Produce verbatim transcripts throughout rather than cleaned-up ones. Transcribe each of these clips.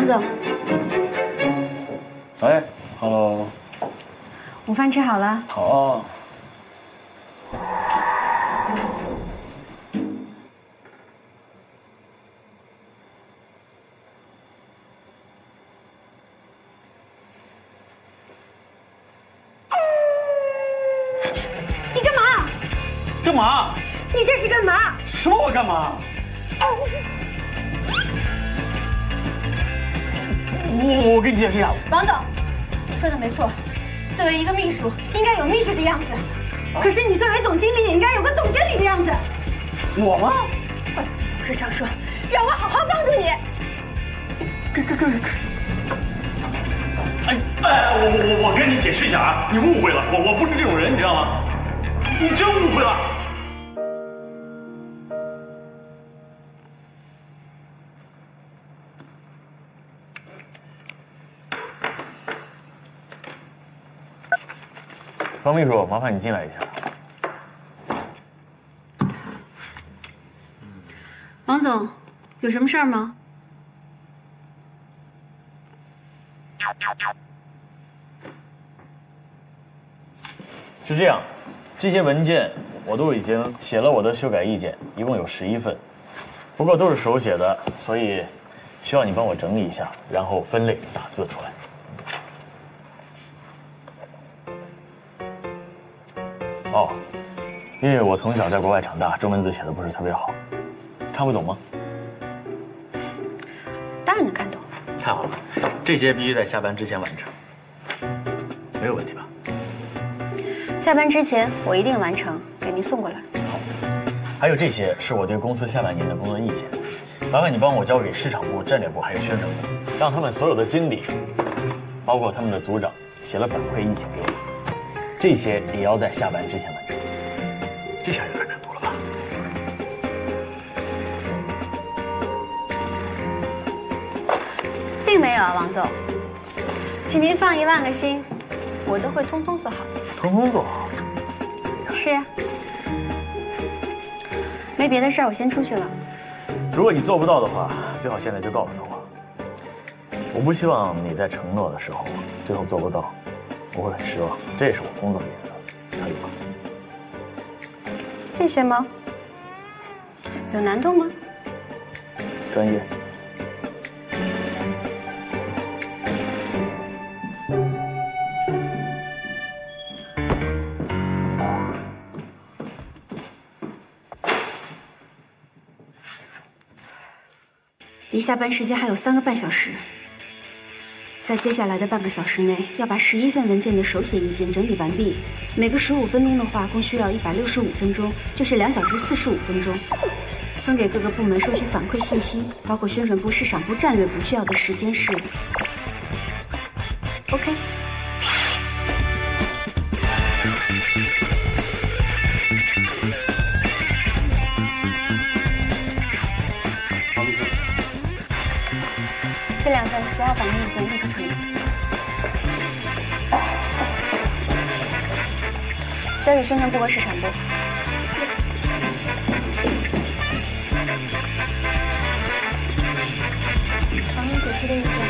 王总。 哎 ，Hello。 午饭吃好了。 好。 你干嘛？ 干嘛？ 你这是干嘛？ 什么？我干嘛？我我跟你解释一下。 王总，你说的没错，作为一个秘书，应该有秘书的样子。可是你作为总经理，也应该有个总经理的样子。 我吗？ 我对董事长说，让我好好帮助你。 跟跟跟。哎哎，我我我跟你解释一下啊，你误会了，我我不是这种人，你知道吗？你真误会了。方秘书，麻烦你进来一下。 王总，有什么事儿吗？ 是这样，这些文件我都已经写了我的修改意见，一共有十一份，不过都是手写的，所以需要你帮我整理一下，然后分类打字出来。哦，因为我从小在国外长大，中文字写的不是特别好，看不懂吗？ 当然能看懂。 太好了，这些必须在下班之前完成，没有问题吧？ 下班之前我一定完成，给您送过来。 好，还有这些是我对公司下半年的工作意见，麻烦你帮我交给市场部、战略部还有宣传部，让他们所有的经理，包括他们的组长写了反馈意见给我。这些也要在下班之前完成，这下有点难度了吧？ 并没有啊，王总，请您放一万个心，我都会通通做好的。 通通做好。 是呀。没别的事儿，我先出去了。 如果你做不到的话，最好现在就告诉我。我不希望你在承诺的时候最后做不到。我会很失望，这也是我工作的原则，可以吗？ 这些吗？有难度吗？ 专业。 离下班时间还有三个半小时。在接下来的半个小时内，要把十一份文件的手写意见整理完毕。每个十五分钟的话，共需要一百六十五分钟，就是两小时四十五分钟。分给各个部门收取反馈信息，包括宣传部、市场部、战略部需要的时间是 OK。这两份十号反馈意见立刻处理，交给宣传部和市场部。房东写出的意见，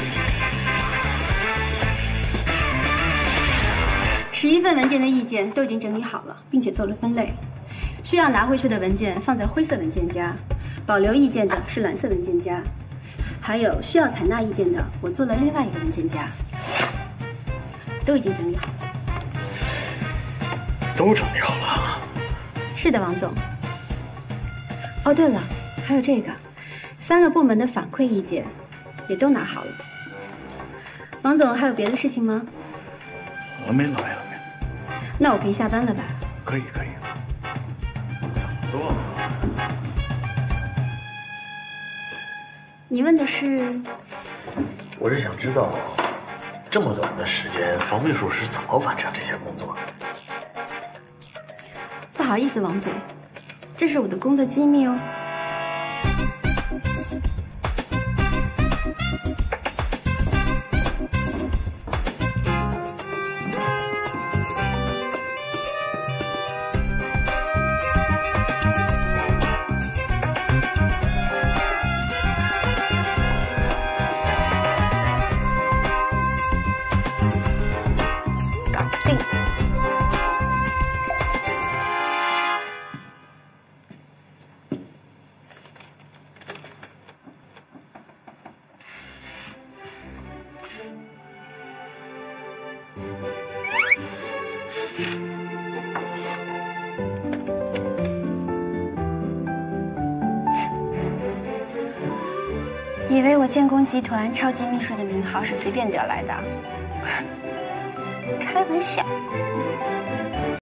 十一份文件的意见都已经整理好了，并且做了分类。需要拿回去的文件放在灰色文件夹，保留意见的是蓝色文件夹。还有需要采纳意见的，我做了另外一个文件夹，都已经整理好了。 都整理好了。 是的，王总。哦，对了，还有这个，三个部门的反馈意见也都拿好了。王总，还有别的事情吗？ 呃，没了，没了，没了。 那我可以下班了吧？ 可以，可以。怎么做呢？ 你问的是？ 我是想知道，这么短的时间，房秘书是怎么完成这些工作的？ 不好意思，王总，这是我的工作机密哦。 以为我建工集团超级秘书的名号是随便得来的？开玩笑。